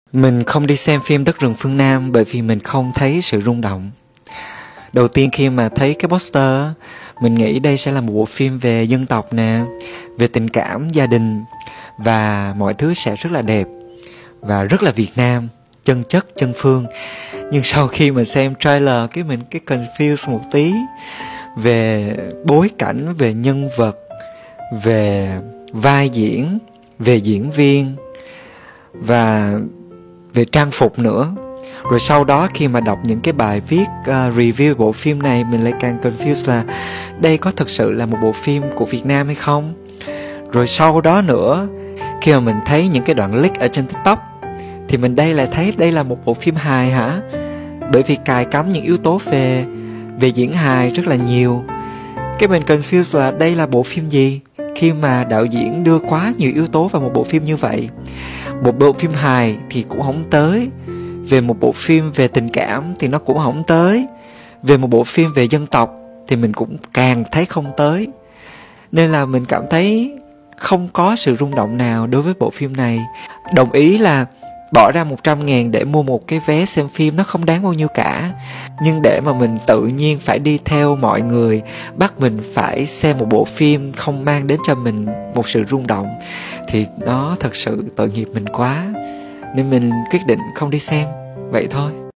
Mình không đi xem phim Đất rừng phương Nam bởi vì mình không thấy sự rung động. Đầu tiên khi mà thấy cái poster, mình nghĩ đây sẽ là một bộ phim về dân tộc nè, về tình cảm, gia đình, và mọi thứ sẽ rất là đẹp và rất là Việt Nam, chân chất, chân phương. Nhưng sau khi mà xem trailer mình cái confuse một tí về bối cảnh, về nhân vật, về vai diễn, về diễn viên và về trang phục nữa. Rồi sau đó khi mà đọc những cái bài viết review bộ phim này, mình lại càng confused là đây có thực sự là một bộ phim của Việt Nam hay không. Rồi sau đó nữa, khi mà mình thấy những cái đoạn leak ở trên TikTok thì mình lại thấy đây là một bộ phim hài hả? Bởi vì cài cắm những yếu tố về diễn hài rất là nhiều. Mình confused là đây là bộ phim gì khi mà đạo diễn đưa quá nhiều yếu tố vào một bộ phim như vậy. Một bộ phim hài thì cũng không tới, về một bộ phim về tình cảm thì nó cũng không tới, về một bộ phim về dân tộc thì mình cũng càng thấy không tới. Nên là mình cảm thấy không có sự rung động nào đối với bộ phim này. Đồng ý là bỏ ra 100.000 để mua một cái vé xem phim nó không đáng bao nhiêu cả, nhưng để mà mình tự nhiên phải đi theo mọi người, bắt mình phải xem một bộ phim không mang đến cho mình một sự rung động thì nó thật sự tội nghiệp mình quá. Nên mình quyết định không đi xem. Vậy thôi.